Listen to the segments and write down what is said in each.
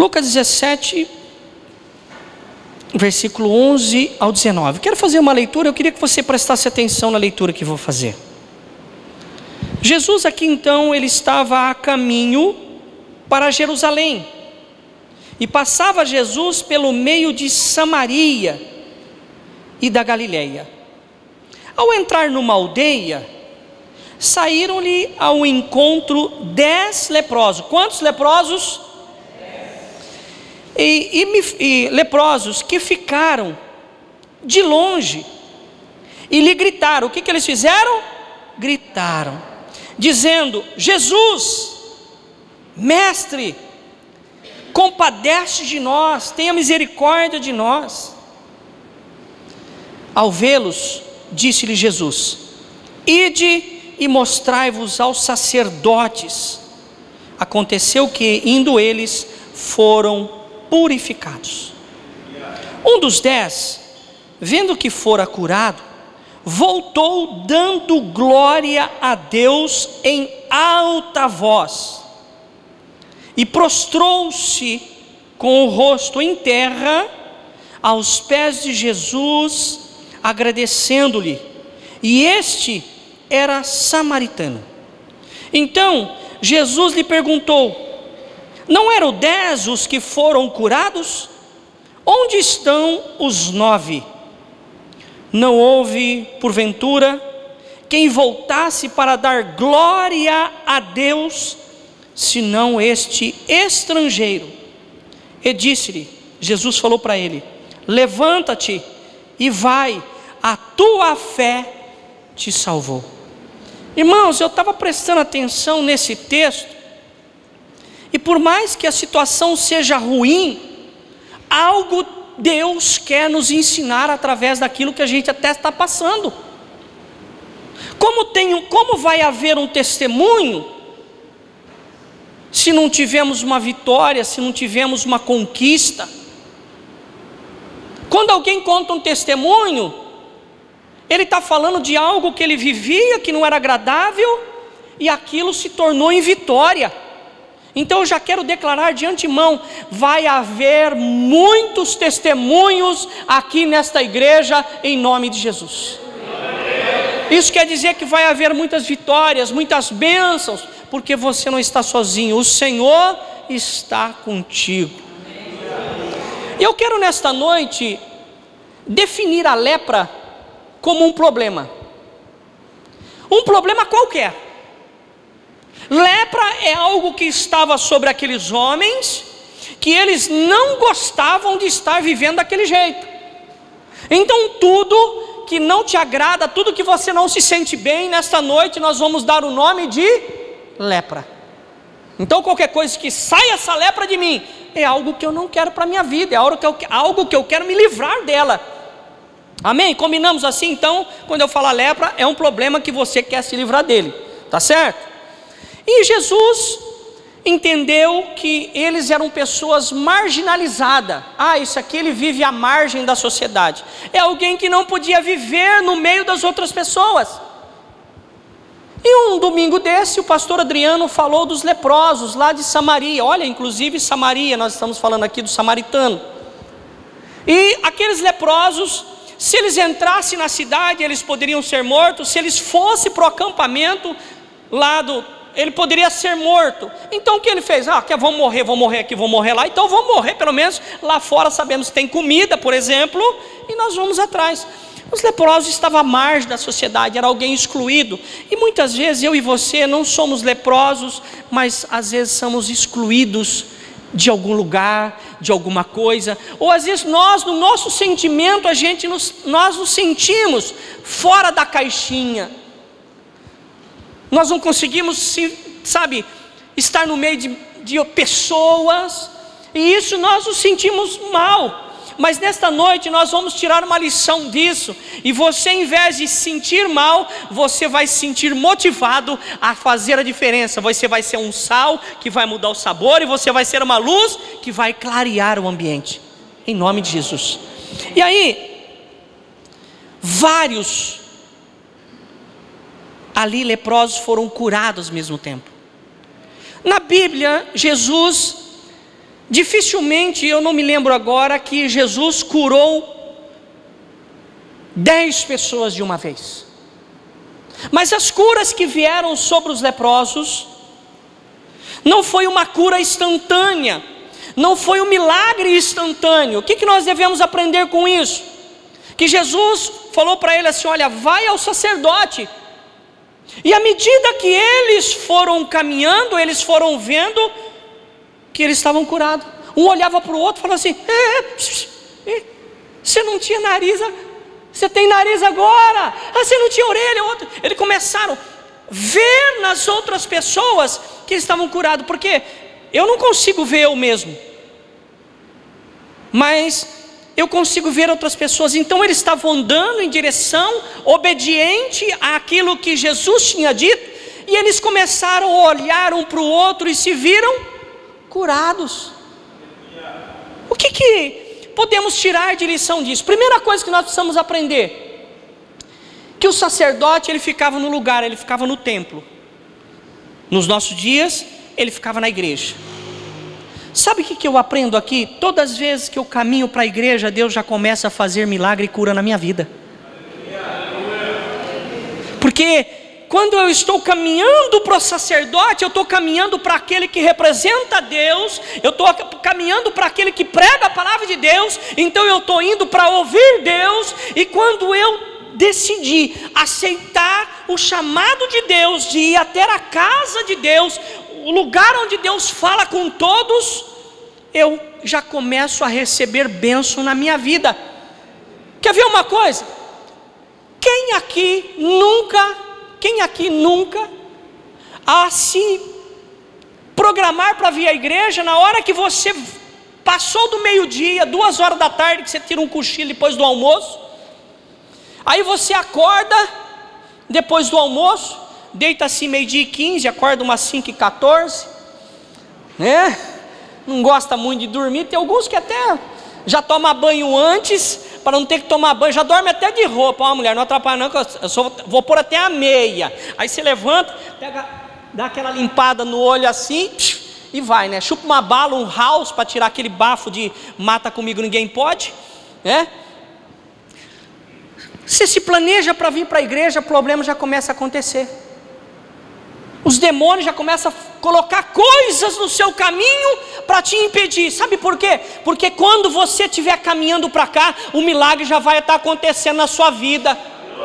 Lucas 17, versículo 11 ao 19. Quero fazer uma leitura, eu queria que você prestasse atenção na leitura que vou fazer. Jesus aqui então, ele estava a caminho para Jerusalém. E passava Jesus pelo meio de Samaria e da Galileia. Ao entrar numa aldeia, saíram-lhe ao encontro 10 leprosos. Quantos leprosos? 10. E leprosos que ficaram de longe e lhe gritaram. O que eles fizeram? Gritaram, dizendo: Jesus, mestre, compadece de nós, tenha misericórdia de nós. Ao vê-los, disse-lhe Jesus: ide e mostrai-vos aos sacerdotes. Aconteceu que, indo eles, foram purificados. Um dos 10, vendo que fora curado, voltou dando glória a Deus em alta voz, e prostrou-se com o rosto em terra aos pés de Jesus, agradecendo-lhe. E este era samaritano. Então Jesus lhe perguntou: não eram 10 os que foram curados? Onde estão os 9? Não houve, porventura, quem voltasse para dar glória a Deus, senão este estrangeiro? E disse-lhe, Jesus falou para ele: levanta-te e vai, a tua fé te salvou. Irmãos, eu estava prestando atenção nesse texto, e por mais que a situação seja ruim, algo Deus quer nos ensinar através daquilo que a gente até está passando. Como vai haver um testemunho se não tivermos uma vitória, se não tivermos uma conquista? Quando alguém conta um testemunho, ele está falando de algo que ele vivia, que não era agradável, e aquilo se tornou em vitória. Então eu já quero declarar de antemão: vai haver muitos testemunhos aqui nesta igreja, em nome de Jesus. Isso quer dizer que vai haver muitas vitórias, muitas bênçãos, porque você não está sozinho, o Senhor está contigo. E eu quero nesta noite definir a lepra como um problema qualquer. Lepra é algo que estava sobre aqueles homens, que eles não gostavam de estar vivendo daquele jeito. Então tudo que não te agrada, tudo que você não se sente bem, nesta noite nós vamos dar o nome de lepra. Então qualquer coisa que saia essa lepra de mim, é algo que eu não quero para a minha vida, é algo que eu quero me livrar dela. Amém? Combinamos assim? Então, quando eu falar lepra, é um problema que você quer se livrar dele, tá certo? E Jesus entendeu que eles eram pessoas marginalizadas. Isso aqui, ele vive à margem da sociedade. É alguém que não podia viver no meio das outras pessoas. E um domingo desse, o pastor Adriano falou dos leprosos lá de Samaria. Olha, inclusive Samaria, nós estamos falando aqui do samaritano. E aqueles leprosos, se eles entrassem na cidade, eles poderiam ser mortos. Se eles fossem para o acampamento ele poderia ser morto. Então o que ele fez? Vamos morrer aqui, vamos morrer lá. Então vamos morrer pelo menos lá fora, sabemos que tem comida, por exemplo, e nós vamos atrás. Os leprosos estavam à margem da sociedade, era alguém excluído. E muitas vezes eu e você não somos leprosos, mas às vezes somos excluídos de algum lugar, de alguma coisa. Ou às vezes nós, no nosso sentimento, nós nos sentimos fora da caixinha. Nós não conseguimos, estar no meio de pessoas, e isso nós nos sentimos mal. Mas nesta noite nós vamos tirar uma lição disso, e você, em vez de se sentir mal, você vai se sentir motivado a fazer a diferença. Você vai ser um sal que vai mudar o sabor, e você vai ser uma luz que vai clarear o ambiente, em nome de Jesus. E aí, vários ali leprosos foram curados ao mesmo tempo. Na Bíblia, Jesus Dificilmente, eu não me lembro agora, que Jesus curou 10 pessoas de uma vez. Mas as curas que vieram sobre os leprosos não foi uma cura instantânea, não foi um milagre instantâneo. O que nós devemos aprender com isso? Que Jesus falou para ele assim: olha, vai ao sacerdote. E à medida que eles foram caminhando, eles foram vendo que eles estavam curados. Um olhava para o outro e falava assim: você não tinha nariz, você tem nariz agora. Você não tinha orelha. Outro. Eles começaram a ver nas outras pessoas que eles estavam curados, porque eu não consigo ver eu mesmo, mas eu consigo ver outras pessoas. Então eles estavam andando em direção obediente àquilo que Jesus tinha dito, e eles começaram a olhar um para o outro e se viram curados. O que podemos tirar de lição disso? Primeira coisa que nós precisamos aprender: que o sacerdote, ele ficava no lugar, ele ficava no templo. Nos nossos dias, ele ficava na igreja. Sabe o que eu aprendo aqui? Todas as vezes que eu caminho para a igreja, Deus já começa a fazer milagre e cura na minha vida. Porque quando eu estou caminhando para o sacerdote, eu estou caminhando para aquele que representa Deus, eu estou caminhando para aquele que prega a palavra de Deus, então eu estou indo para ouvir Deus. E quando eu decidi aceitar o chamado de Deus, de ir até a casa de Deus, o lugar onde Deus fala com todos, eu já começo a receber bênção na minha vida. Quer ver uma coisa? Quem aqui nunca a se programar para vir à igreja, na hora que você passou do meio-dia, 2 horas da tarde, que você tira um cochilo depois do almoço, aí você acorda depois do almoço, deita assim 12h15, acorda umas 5h14, né? Não gosta muito de dormir. Tem alguns que até já tomam banho antes, para não ter que tomar banho, já dorme até de roupa. Ó, mulher, não atrapalha não, que eu vou pôr até a meia. Aí você levanta, pega, dá aquela limpada no olho assim, e vai, né? Chupa uma bala, um house, para tirar aquele bafo de mata comigo ninguém pode, né? Você se planeja para vir para a igreja, o problema já começa a acontecer. Os demônios já começam a colocar coisas no seu caminho para te impedir. Sabe por quê? Porque quando você estiver caminhando para cá, o milagre já vai estar acontecendo na sua vida.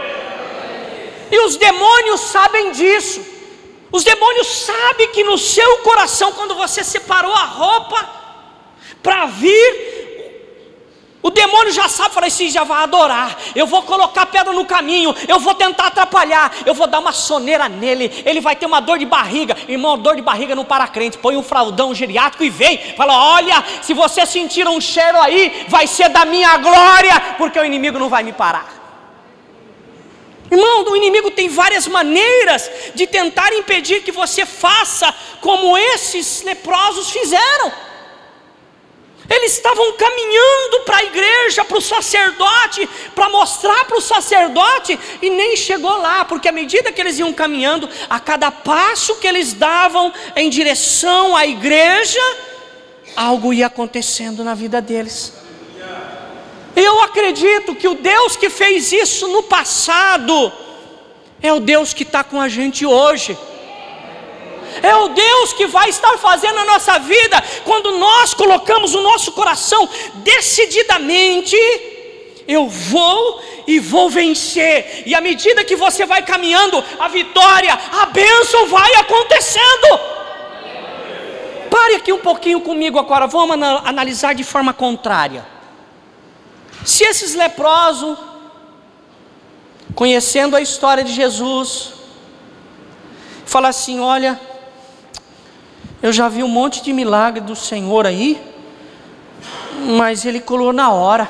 E os demônios sabem disso. Os demônios sabem que no seu coração, quando você separou a roupa para vir, o demônio já sabe, fala assim: já vai adorar, eu vou colocar pedra no caminho, eu vou tentar atrapalhar, eu vou dar uma soneira nele, ele vai ter uma dor de barriga. Irmão, dor de barriga não para crente. Põe um fraldão geriátrico e vem, fala: olha, se você sentir um cheiro aí, vai ser da minha glória, porque o inimigo não vai me parar. Irmão, o inimigo tem várias maneiras de tentar impedir que você faça como esses leprosos fizeram. Eles estavam caminhando para a igreja, para o sacerdote, para mostrar para o sacerdote, e nem chegou lá, porque à medida que eles iam caminhando, a cada passo que eles davam em direção à igreja, algo ia acontecendo na vida deles. Eu acredito que o Deus que fez isso no passado é o Deus que está com a gente hoje. É o Deus que vai estar fazendo na nossa vida, quando nós colocamos o nosso coração decididamente: eu vou e vou vencer. E à medida que você vai caminhando, a vitória, a bênção vai acontecendo. Pare aqui um pouquinho comigo agora, vamos analisar de forma contrária. Se esses leprosos, conhecendo a história de Jesus, falar assim: olha, eu já vi um monte de milagre do Senhor aí, mas Ele curou na hora.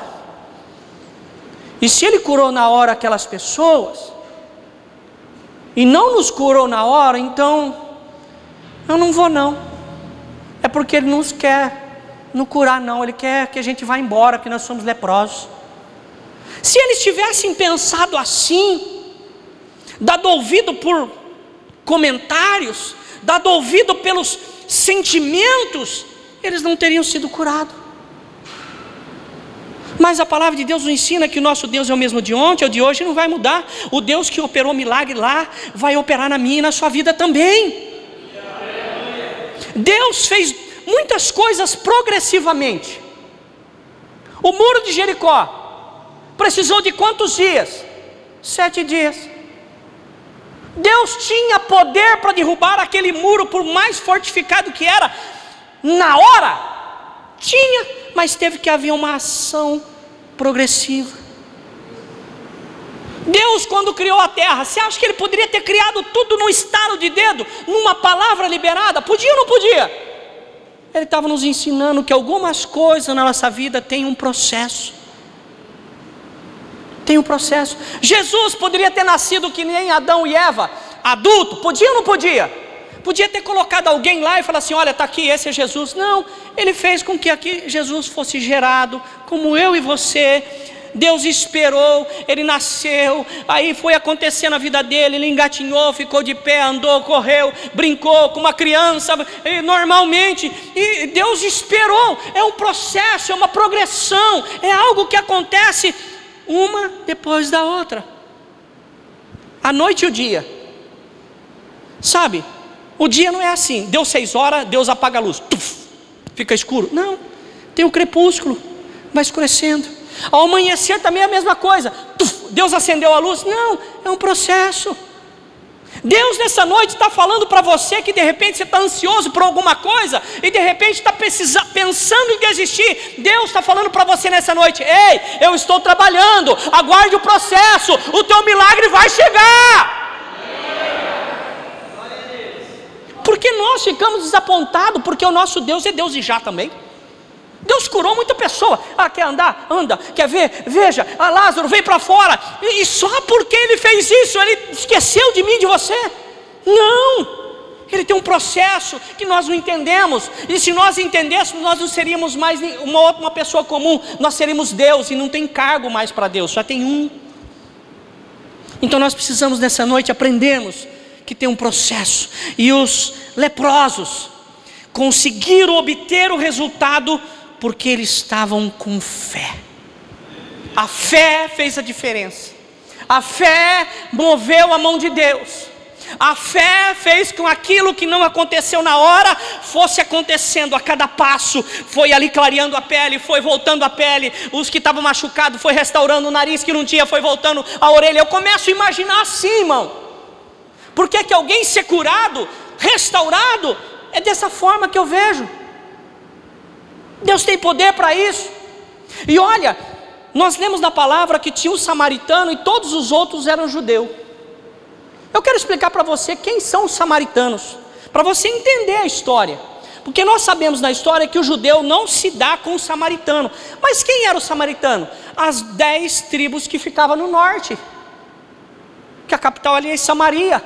E se Ele curou na hora aquelas pessoas, e não nos curou na hora, então eu não vou não. É porque Ele nos quer não curar não, Ele quer que a gente vá embora, que nós somos leprosos. Se eles tivessem pensado assim, dado ouvido por comentários, dado ouvido pelos sentimentos, eles não teriam sido curados. Mas a palavra de Deus nos ensina que o nosso Deus é o mesmo de ontem, é o de hoje, e não vai mudar. O Deus que operou milagre lá, vai operar na minha e na sua vida também. Deus fez muitas coisas progressivamente. O muro de Jericó precisou de quantos dias? 7 dias. Deus tinha poder para derrubar aquele muro, por mais fortificado que era, na hora. Tinha, mas teve que haver uma ação progressiva. Deus, quando criou a terra, você acha que Ele poderia ter criado tudo num estalo de dedo, numa palavra liberada? Podia ou não podia? Ele estava nos ensinando que algumas coisas na nossa vida têm um processo. Tem um processo. Jesus poderia ter nascido que nem Adão e Eva, adulto, podia ou não podia? Podia ter colocado alguém lá e falar assim: olha, está aqui, esse é Jesus. Não, Ele fez com que aqui Jesus fosse gerado, como eu e você. Deus esperou, Ele nasceu, aí foi acontecendo a vida dele, Ele engatinhou, ficou de pé, andou, correu, brincou com uma criança, normalmente, e Deus esperou. É um processo, é uma progressão, é algo que acontece uma depois da outra. A noite e o dia, sabe? O dia não é assim, deu 6 horas, Deus apaga a luz, fica escuro. Não, tem o crepúsculo, vai escurecendo. Ao amanhecer também é a mesma coisa, Deus acendeu a luz. Não, é um processo. Deus nessa noite está falando para você que de repente você está ansioso por alguma coisa e de repente está pensando em desistir. Deus está falando para você nessa noite: ei, eu estou trabalhando, aguarde o processo, o teu milagre vai chegar. Porque nós ficamos desapontados, porque o nosso Deus é Deus e já também. Deus curou muita pessoa. Quer andar? Anda. Quer ver? Veja. Lázaro, vem para fora. E só porque Ele fez isso, Ele esqueceu de mim e de você? Não. Ele tem um processo que nós não entendemos. E se nós entendêssemos, nós não seríamos mais uma pessoa comum. Nós seríamos Deus, e não tem cargo mais para Deus, só tem um. Então nós precisamos nessa noite aprendermos que tem um processo. E os leprosos conseguiram obter o resultado porque eles estavam com fé. A fé fez a diferença. A fé moveu a mão de Deus. A fé fez com aquilo que não aconteceu na hora fosse acontecendo a cada passo. Foi ali clareando a pele, foi voltando a pele. Os que estavam machucados foi restaurando o nariz que não tinha, foi voltando a orelha. Eu começo a imaginar assim, irmão. Por que alguém ser curado, restaurado? É dessa forma que eu vejo. Deus tem poder para isso. E olha, nós lemos na palavra que tinha um samaritano e todos os outros eram judeus. Eu quero explicar para você quem são os samaritanos, para você entender a história. Porque nós sabemos na história que o judeu não se dá com o samaritano. Mas quem era o samaritano? As 10 tribos que ficavam no norte, que a capital ali é Samaria.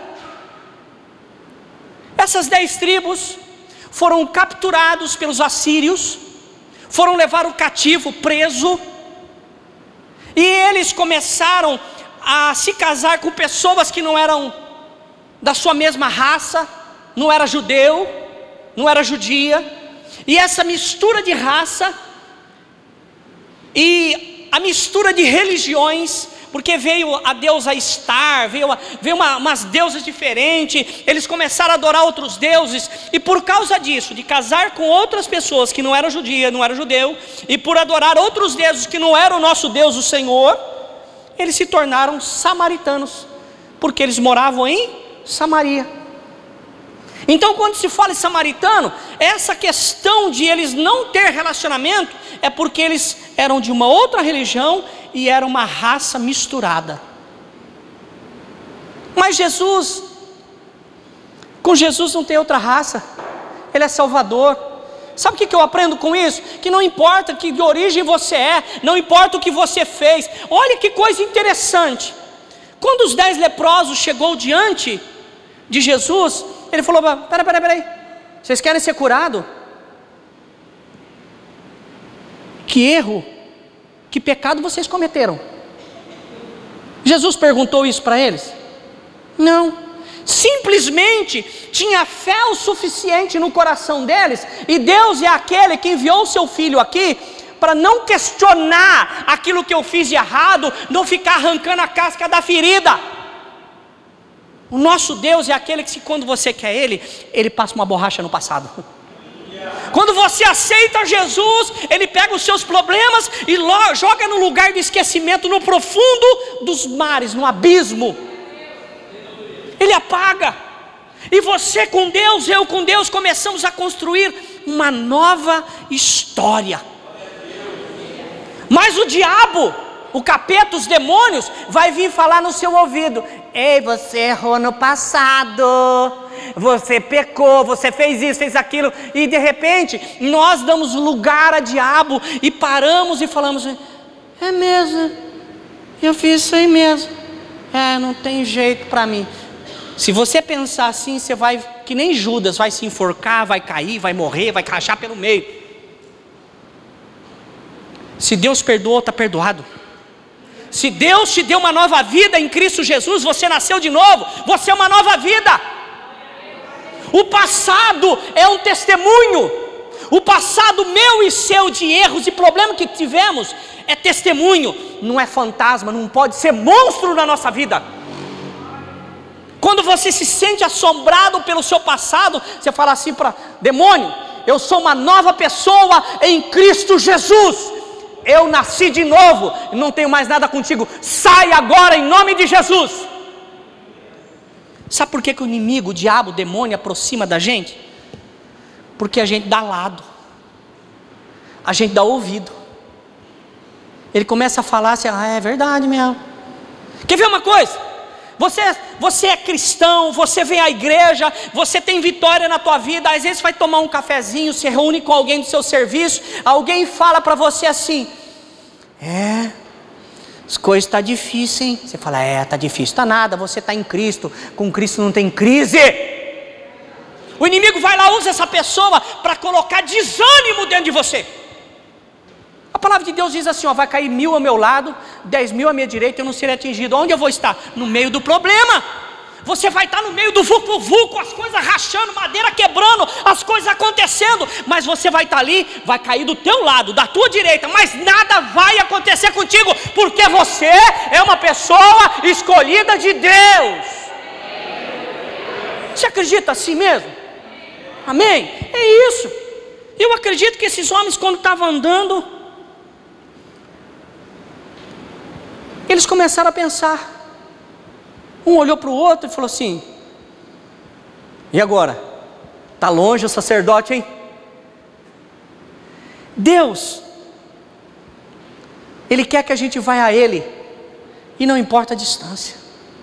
Essas 10 tribos foram capturados pelos assírios, foram levados cativo, preso, e eles começaram a se casar com pessoas que não eram da sua mesma raça, não era judeu, não era judia, e essa mistura de raça e a mistura de religiões, porque veio a deusa Star, veio umas deusas diferentes, eles começaram a adorar outros deuses, e por causa disso, de casar com outras pessoas que não eram judia, não eram judeu, e por adorar outros deuses que não eram o nosso Deus, o Senhor, eles se tornaram samaritanos, porque eles moravam em Samaria. Então quando se fala em samaritano, essa questão de eles não ter relacionamento, é porque eles eram de uma outra religião, e era uma raça misturada. Mas com Jesus não tem outra raça, Ele é Salvador. Sabe o que eu aprendo com isso? Que não importa que de origem você é, não importa o que você fez. Olha que coisa interessante. Quando os 10 leprosos chegou diante de Jesus, Ele falou: peraí, vocês querem ser curados? Que erro, que pecado vocês cometeram? Jesus perguntou isso para eles? Não. simplesmente tinha fé o suficiente no coração deles, e Deus é aquele que enviou o seu filho aqui, para não questionar aquilo que eu fiz de errado, não ficar arrancando a casca da ferida. O nosso Deus é aquele que, quando você quer Ele passa uma borracha no passado. Quando você aceita Jesus, Ele pega os seus problemas e joga no lugar de esquecimento, no profundo dos mares, no abismo. Ele apaga. E você com Deus, eu com Deus, começamos a construir uma nova história. Mas o diabo, o capeta, os demônios, vai vir falar no seu ouvido: ei, você errou no passado, você pecou, você fez isso, fez aquilo. E de repente, nós damos lugar a diabo e paramos e falamos: é mesmo, eu fiz isso aí mesmo, não tem jeito para mim. Se você pensar assim, você vai, que nem Judas, vai se enforcar, vai cair, vai morrer, vai rachar pelo meio. Se Deus perdoou, está perdoado. Se Deus te deu uma nova vida em Cristo Jesus, você nasceu de novo, você é uma nova vida. O passado é um testemunho. O passado meu e seu de erros e problemas que tivemos é testemunho, não é fantasma, não pode ser monstro na nossa vida. Quando você se sente assombrado pelo seu passado, você fala assim para demônio: eu sou uma nova pessoa em Cristo Jesus. Eu nasci de novo, não tenho mais nada contigo, sai agora em nome de Jesus. Sabe por que o inimigo, o diabo, o demônio aproxima da gente? Porque a gente dá lado, a gente dá ouvido. Ele começa a falar assim: é verdade mesmo. Quer ver uma coisa? Você é cristão, você vem à igreja, você tem vitória na tua vida. Às vezes vai tomar um cafezinho, se reúne com alguém do seu serviço, alguém fala para você assim: as coisas estão difíceis, hein? Você fala: está difícil. Está nada, você está em Cristo, com Cristo não tem crise. O inimigo vai lá, usa essa pessoa para colocar desânimo dentro de você. A palavra de Deus diz assim: vai cair 1000 ao meu lado, 10.000 à minha direita, eu não serei atingido. Onde eu vou estar? No meio do problema. Você vai estar no meio do vulco-vulco, as coisas rachando, madeira quebrando, as coisas acontecendo, mas você vai estar ali, vai cair do teu lado, da tua direita, mas nada vai acontecer contigo, porque você é uma pessoa escolhida de Deus. Você acredita assim mesmo? Amém? É isso. Eu acredito que esses homens, quando estavam andando, eles começaram a pensar. Um olhou para o outro e falou assim: e agora? Está longe o sacerdote, hein? Deus, Ele quer que a gente vá a Ele, e não importa a distância.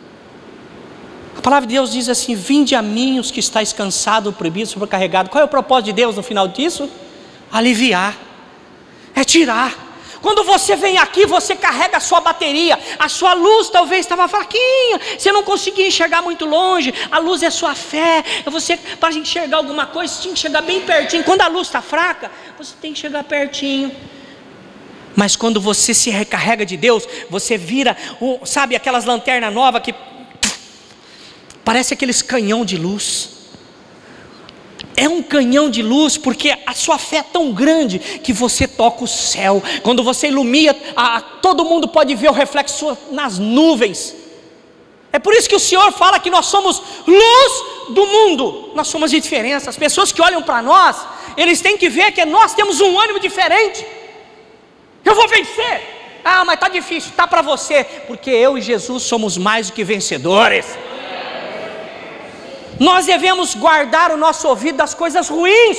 A palavra de Deus diz assim: vinde a mim os que estáis cansados, oprimidos, sobrecarregados. Qual é o propósito de Deus no final disso? Aliviar, é tirar. Quando você vem aqui, você carrega a sua bateria, a sua luz talvez estava fraquinha, você não conseguia enxergar muito longe. A luz é a sua fé, você, para enxergar alguma coisa, você tem que chegar bem pertinho. Quando a luz está fraca, você tem que chegar pertinho. Mas quando você se recarrega de Deus, você vira, sabe aquelas lanternas novas que parece aqueles canhão de luz. É um canhão de luz, porque a sua fé é tão grande que você toca o céu. Quando você ilumina, todo mundo pode ver o reflexo nas nuvens. É por isso que o Senhor fala que nós somos luz do mundo. Nós somos de diferença. As pessoas que olham para nós, eles têm que ver que nós temos um ânimo diferente. Eu vou vencer. Mas está difícil. Está para você, porque eu e Jesus somos mais do que vencedores. Nós devemos guardar o nosso ouvido das coisas ruins.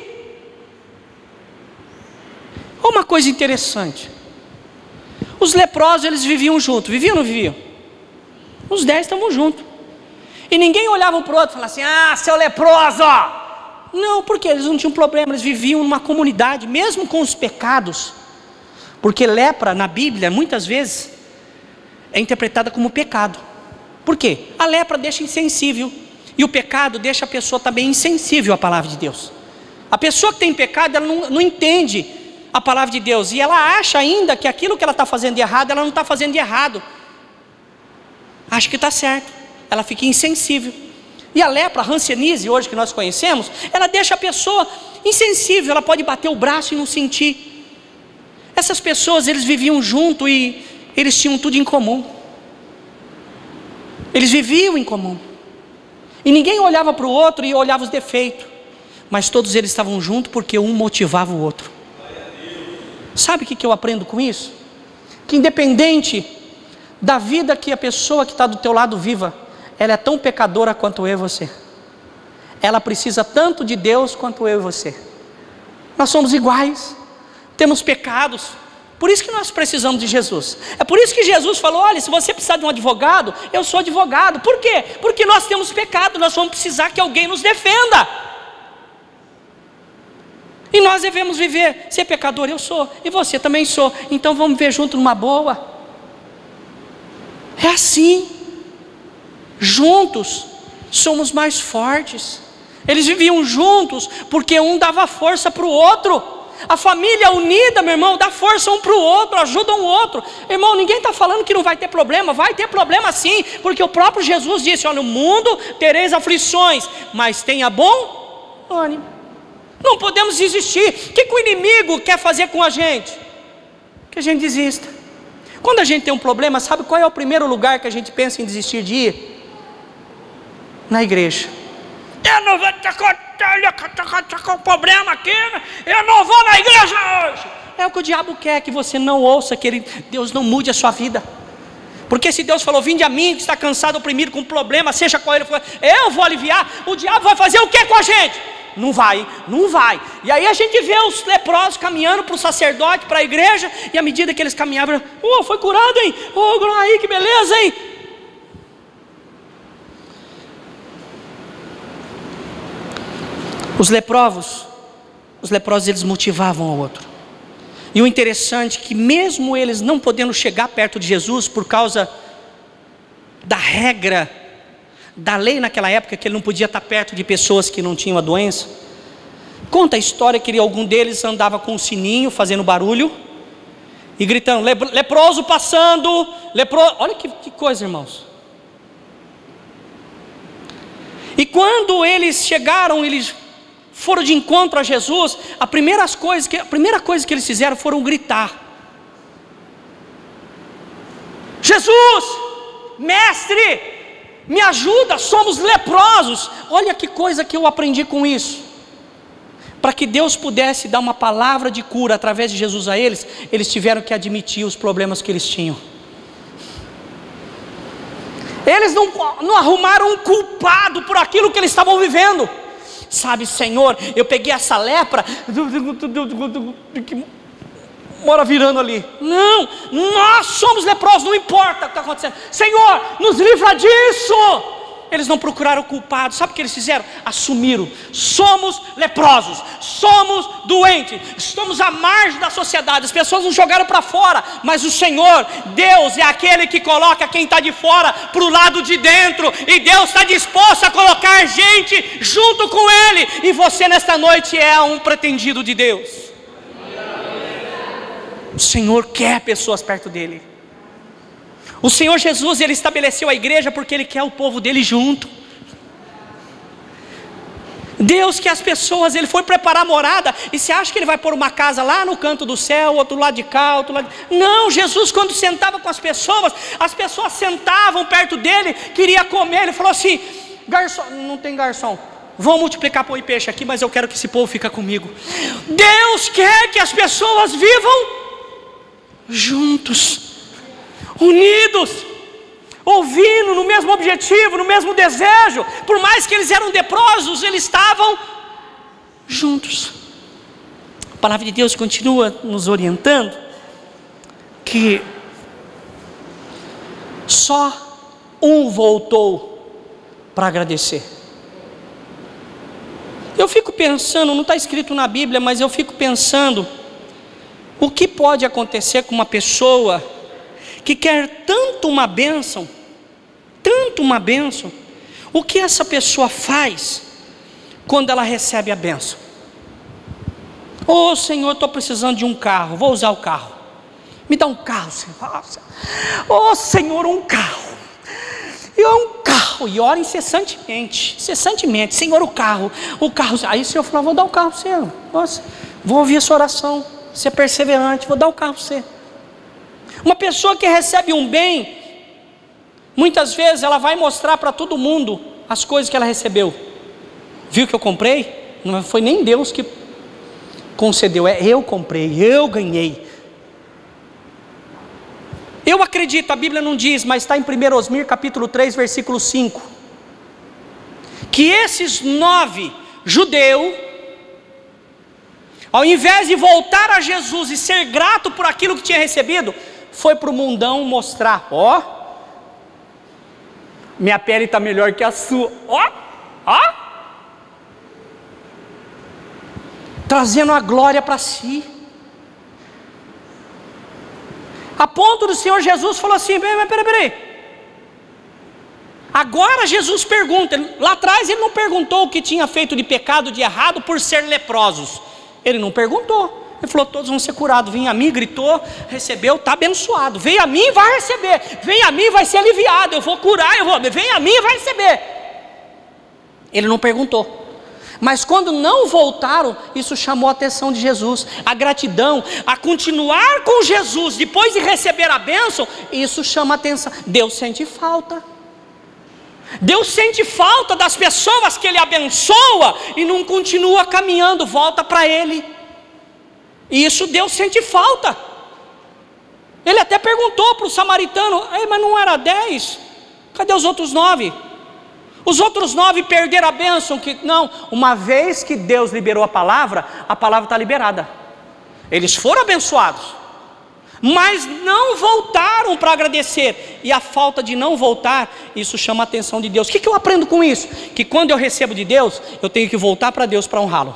Uma coisa interessante: os leprosos, eles viviam juntos. Viviam ou não viviam? Os 10 estavam juntos. E ninguém olhava um para o outro e falava assim: seu leproso. Não, porque eles não tinham problema. Eles viviam numa comunidade, mesmo com os pecados. Porque lepra na Bíblia, muitas vezes, é interpretada como pecado. Por quê? A lepra deixa insensível. E o pecado deixa a pessoa também insensível à palavra de Deus. A pessoa que tem pecado, ela não entende a palavra de Deus. E ela acha ainda que aquilo que ela está fazendo de errado, ela não está fazendo de errado. Acha que está certo. Ela fica insensível. E a lepra, a hanseníase, hoje que nós conhecemos, ela deixa a pessoa insensível, ela pode bater o braço e não sentir. Essas pessoas, eles viviam junto e eles tinham tudo em comum. Eles viviam em comum. E ninguém olhava para o outro e olhava os defeitos. Mas todos eles estavam juntos porque um motivava o outro. Sabe o que eu aprendo com isso? Que independente da vida que a pessoa que está do teu lado viva, ela é tão pecadora quanto eu e você. Ela precisa tanto de Deus quanto eu e você. Nós somos iguais, temos pecados. Por isso que nós precisamos de Jesus. É por isso que Jesus falou: olha, se você precisar de um advogado, eu sou advogado. Por quê? Porque nós temos pecado, nós vamos precisar que alguém nos defenda. E nós devemos viver. Ser pecador eu sou, e você também sou. Então vamos viver junto numa boa. É assim. Juntos somos mais fortes. Eles viviam juntos porque um dava força para o outro. A família unida, meu irmão, dá força um para o outro, ajuda um outro. Irmão, ninguém está falando que não vai ter problema. Vai ter problema sim, porque o próprio Jesus disse: olha, no mundo tereis aflições, mas tenha bom ânimo. Não podemos desistir. O que o inimigo quer fazer com a gente? Que a gente desista. Quando a gente tem um problema, sabe qual é o primeiro lugar que a gente pensa em desistir de ir? Na igreja. Eu não vou estar com problema aqui, eu não vou na igreja hoje. É o que o diabo quer, que você não ouça, que Deus não mude a sua vida. Porque se Deus falou: vinde a mim que está cansado, oprimido, com problema, seja qual ele for, eu vou aliviar. O diabo vai fazer o que com a gente? Não vai, não vai. E aí a gente vê os leprosos caminhando para o sacerdote, para a igreja, e à medida que eles caminhavam, foi curado, hein? Aí, que beleza, hein? Os leprosos eles motivavam ao outro. E o interessante é que mesmo eles não podendo chegar perto de Jesus por causa da regra, da lei naquela época, que ele não podia estar perto de pessoas que não tinham a doença, conta a história que algum deles andava com um sininho fazendo barulho e gritando: leproso passando, leproso. Olha que coisa, irmãos. E quando eles chegaram, eles foram de encontro a Jesus, a primeira coisa que eles fizeram foram gritar: Jesus, mestre, me ajuda, somos leprosos. Olha que coisa que eu aprendi com isso. Para que Deus pudesse dar uma palavra de cura através de Jesus a eles, eles tiveram que admitir os problemas que eles tinham. Eles não arrumaram um culpado por aquilo que eles estavam vivendo. Sabe, Senhor, eu peguei essa lepra que mora virando ali. Não, nós somos leprosos, não importa o que está acontecendo. Senhor, nos livra disso. Eles não procuraram o culpado. Sabe o que eles fizeram? Assumiram: somos leprosos, somos doentes, estamos à margem da sociedade. As pessoas nos jogaram para fora, mas o Senhor, Deus, é aquele que coloca quem está de fora para o lado de dentro. E Deus está disposto a colocar gente junto com Ele. E você nesta noite é um pretendido de Deus. O Senhor quer pessoas perto dEle. O Senhor Jesus, Ele estabeleceu a igreja porque Ele quer o povo dEle junto. Deus quer as pessoas, Ele foi preparar a morada. E você acha que Ele vai pôr uma casa lá no canto do céu, outro lado de cá, outro lado de... Não, Jesus quando sentava com as pessoas sentavam perto dEle, queria comer. Ele falou assim: garçom, não tem garçom, vão multiplicar pão e peixe aqui, mas eu quero que esse povo fique comigo. Deus quer que as pessoas vivam juntos, unidos, ouvindo, no mesmo objetivo, no mesmo desejo. Por mais que eles eram leprosos, eles estavam juntos. A palavra de Deus continua nos orientando que só um voltou para agradecer. Eu fico pensando, não está escrito na Bíblia, mas eu fico pensando, o que pode acontecer com uma pessoa que quer tanto uma bênção, o que essa pessoa faz quando ela recebe a bênção? Senhor, estou precisando de um carro, vou usar o carro, me dá um carro, Senhor. Senhor, um carro. E um carro, e ora incessantemente, Senhor, o carro, aí o Senhor falou, vou dar o carro para você, nossa, vou ouvir a sua oração, você é perseverante, vou dar o carro para você. Uma pessoa que recebe um bem, muitas vezes ela vai mostrar para todo mundo as coisas que ela recebeu. Viu que eu comprei? Não foi nem Deus que concedeu, eu comprei, eu ganhei. Eu acredito, a Bíblia não diz, mas está em 1 Osmir capítulo 3 versículo 5, que esses 9 judeus, ao invés de voltar a Jesus e ser grato por aquilo que tinha recebido, foi para o mundão mostrar, ó, minha pele está melhor que a sua, ó, trazendo a glória para si, a ponto do Senhor Jesus falou assim, peraí, agora Jesus pergunta, lá atrás ele não perguntou o que tinha feito de pecado, de errado, por ser leprosos, ele não perguntou, ele falou, todos vão ser curados, vem a mim, gritou, recebeu, está abençoado, vem a mim, vai receber, vem a mim, vai ser aliviado, eu vou curar, vem a mim, vai receber. Ele não perguntou. Mas quando não voltaram, isso chamou a atenção de Jesus, a gratidão, a continuar com Jesus, depois de receber a bênção, isso chama a atenção. Deus sente falta das pessoas que Ele abençoa, e não continua caminhando, volta para Ele, e isso Deus sente falta. Ele até perguntou para o samaritano, mas não era 10? Cadê os outros 9? Os outros 9 perderam a bênção, não, uma vez que Deus liberou a palavra está liberada, eles foram abençoados, mas não voltaram para agradecer, e a falta de não voltar, isso chama a atenção de Deus. O que eu aprendo com isso? Que quando eu recebo de Deus, eu tenho que voltar para Deus para honrá-lo,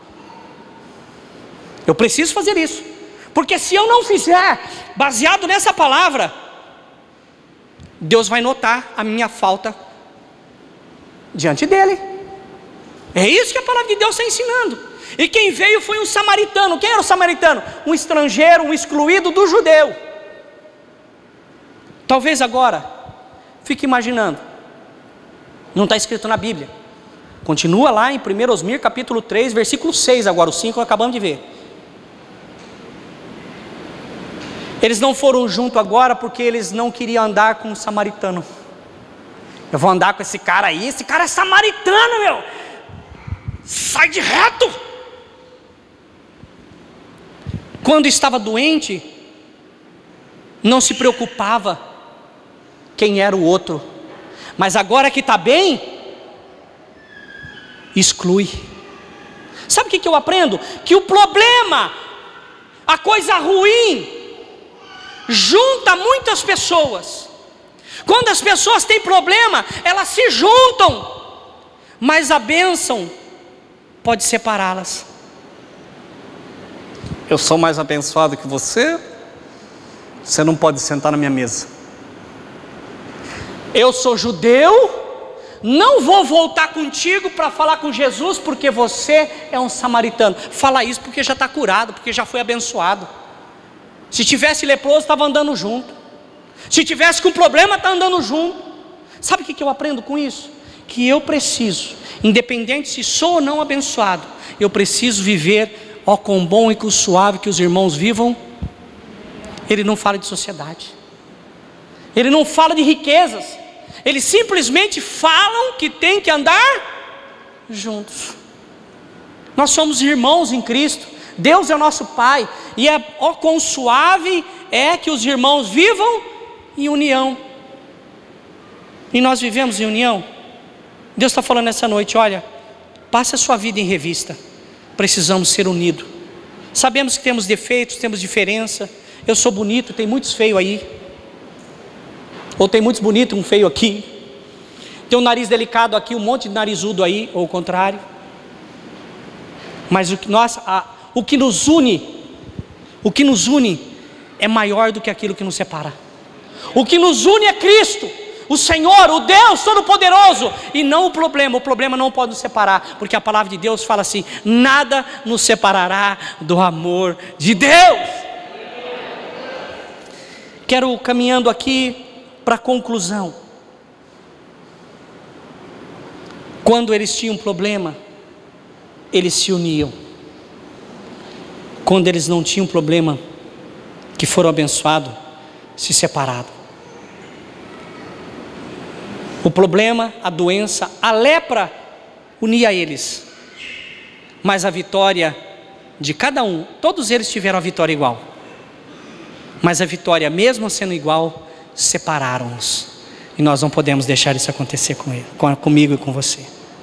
eu preciso fazer isso, porque se eu não fizer, baseado nessa palavra, Deus vai notar a minha falta diante dele. É isso que a palavra de Deus está ensinando. E quem veio foi um samaritano. Quem era o samaritano? Um estrangeiro, um excluído do judeu. Talvez agora fique imaginando, não está escrito na Bíblia, continua lá em 1 Osmir capítulo 3 versículo 6, agora o 5 acabamos de ver. Eles não foram junto agora porque eles não queriam andar com o samaritano. Eu vou andar com esse cara aí, esse cara é samaritano, meu, sai de reto. Quando estava doente, não se preocupava quem era o outro, mas agora que está bem, exclui. Sabe o que eu aprendo? Que o problema, a coisa ruim, junta muitas pessoas. Quando as pessoas têm problema, elas se juntam, mas a bênção pode separá-las. Eu sou mais abençoado que você, você não pode sentar na minha mesa. Eu sou judeu, não vou voltar contigo para falar com Jesus, porque você é um samaritano. Fala isso porque já está curado, porque já foi abençoado. Se tivesse leproso, estava andando junto. Se tivesse com problema, está andando junto. Sabe o que eu aprendo com isso? Que eu preciso, independente se sou ou não abençoado, eu preciso viver, ó quão bom e quão suave que os irmãos vivam. Ele não fala de sociedade, ele não fala de riquezas, eles simplesmente falam que tem que andar juntos. Nós somos irmãos em Cristo, Deus é o nosso Pai, e ó quão suave é que os irmãos vivam em união. E nós vivemos em união. Deus está falando nessa noite, olha, passe a sua vida em revista, precisamos ser unidos. Sabemos que temos defeitos, temos diferença. Eu sou bonito, tem muitos feios aí, ou tem muitos bonitos, um feio aqui, tem um nariz delicado aqui, um monte de narizudo aí, ou o contrário. Mas o que nos une é maior do que aquilo que nos separa. O que nos une é Cristo, o Senhor, o Deus Todo-Poderoso, e não o problema não pode nos separar, porque a palavra de Deus fala assim, nada nos separará do amor de Deus. Quero caminhando aqui para a conclusão. Quando eles tinham problema, eles se uniam. Quando eles não tinham problema, que foram abençoados, se separaram. O problema, a doença, a lepra unia eles, mas a vitória de cada um, todos eles tiveram a vitória igual, mas a vitória, mesmo sendo igual, separaram-nos, e nós não podemos deixar isso acontecer comigo e com você.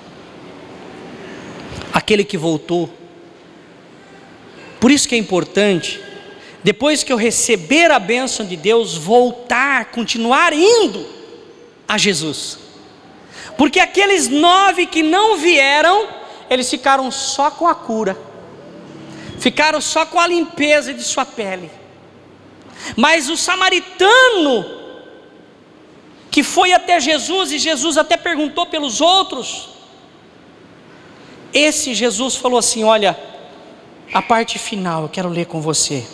Aquele que voltou, por isso que é importante, depois que eu receber a bênção de Deus, voltar, continuar indo a Jesus, porque aqueles 9 que não vieram, eles ficaram só com a cura, ficaram só com a limpeza de sua pele, mas o samaritano, que foi até Jesus, e Jesus até perguntou pelos outros, esse Jesus falou assim: olha, a parte final eu quero ler com você,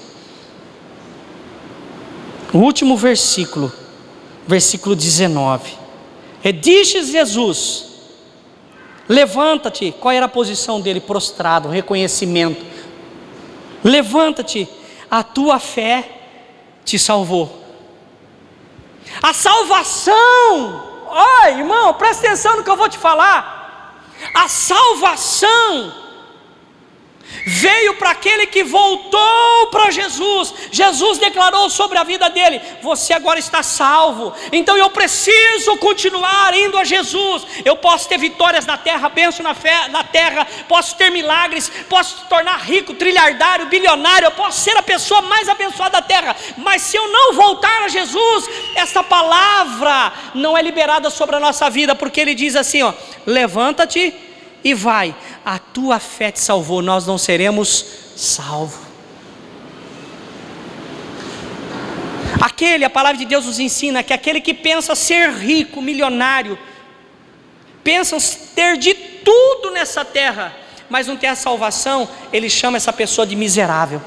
o último versículo, versículo 19, disse Jesus, levanta-te. Qual era a posição dele? Prostrado, reconhecimento. Levanta-te, a tua fé te salvou. A salvação, olha irmão, presta atenção no que eu vou te falar. A salvação veio para aquele que voltou para Jesus. Jesus declarou sobre a vida dele: você agora está salvo. Então eu preciso continuar indo a Jesus. Eu posso ter vitórias na terra, bênção na terra, posso ter milagres, posso me tornar rico, trilhardário, bilionário, eu posso ser a pessoa mais abençoada da terra, mas se eu não voltar a Jesus, essa palavra não é liberada sobre a nossa vida, porque ele diz assim, ó: levanta-te e vai, a tua fé te salvou. Nós não seremos salvos. A palavra de Deus nos ensina que aquele que pensa ser rico, milionário, pensa ter de tudo nessa terra, mas não tem a salvação, ele chama essa pessoa de miserável.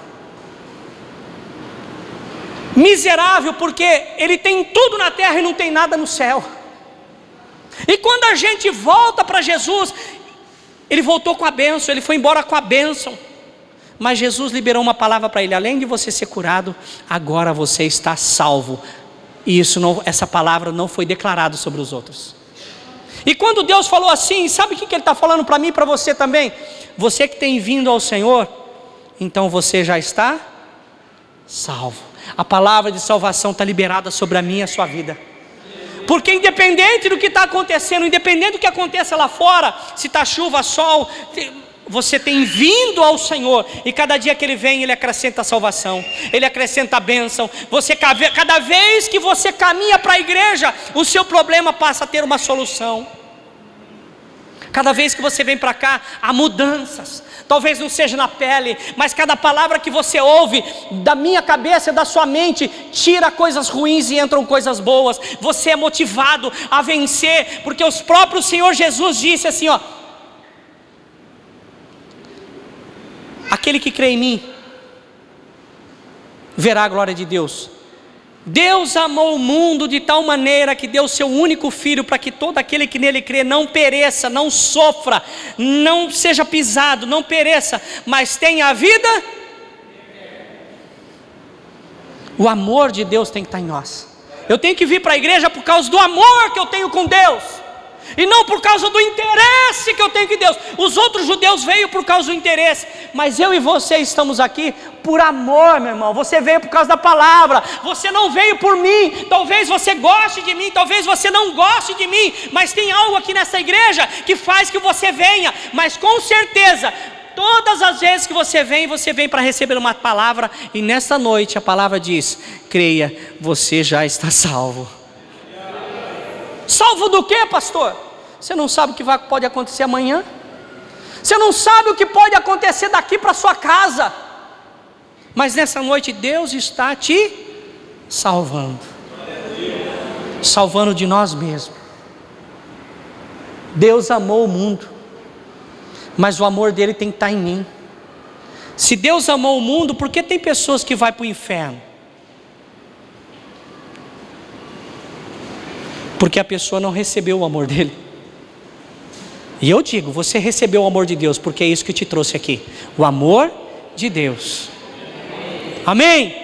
Miserável porque ele tem tudo na terra e não tem nada no céu. E quando a gente volta para Jesus, ele voltou com a bênção, ele foi embora com a bênção, mas Jesus liberou uma palavra para ele: além de você ser curado, agora você está salvo. E essa palavra não foi declarada sobre os outros. E quando Deus falou assim, sabe o que Ele está falando para mim e para você também? Você que tem vindo ao Senhor, então você já está salvo. A palavra de salvação está liberada sobre a minha e a sua vida. Porque independente do que está acontecendo, independente do que aconteça lá fora, se está chuva, sol, você tem vindo ao Senhor, e cada dia que Ele vem, Ele acrescenta a salvação, Ele acrescenta a bênção. Cada vez que você caminha para a igreja, o seu problema passa a ter uma solução. Cada vez que você vem para cá, há mudanças. Talvez não seja na pele, mas cada palavra que você ouve, da minha cabeça, da sua mente, tira coisas ruins e entram coisas boas. Você é motivado a vencer, porque o próprio Senhor Jesus disse assim, ó: aquele que crê em mim, verá a glória de Deus. Deus amou o mundo de tal maneira que deu seu único filho, para que todo aquele que nele crê não pereça, não sofra, não seja pisado, não pereça, mas tenha a vida. O amor de Deus tem que estar em nós. Eu tenho que vir para a igreja por causa do amor que eu tenho com Deus, e não por causa do interesse que eu tenho com Deus. Os outros judeus veio por causa do interesse, mas eu e você estamos aqui por amor, meu irmão. Você veio por causa da palavra, você não veio por mim. Talvez você goste de mim, talvez você não goste de mim, mas tem algo aqui nessa igreja que faz que você venha. Mas com certeza, todas as vezes que você vem para receber uma palavra, e nessa noite a palavra diz: creia, você já está salvo. Salvo do que, pastor? Você não sabe o que pode acontecer amanhã. Você não sabe o que pode acontecer daqui para sua casa. Mas nessa noite Deus está te salvando. Salvando de nós mesmos. Deus amou o mundo, mas o amor dele tem que estar em mim. Se Deus amou o mundo, por que tem pessoas que vão para o inferno? Porque a pessoa não recebeu o amor dele. E eu digo, você recebeu o amor de Deus, porque é isso que te trouxe aqui, o amor de Deus. Amém?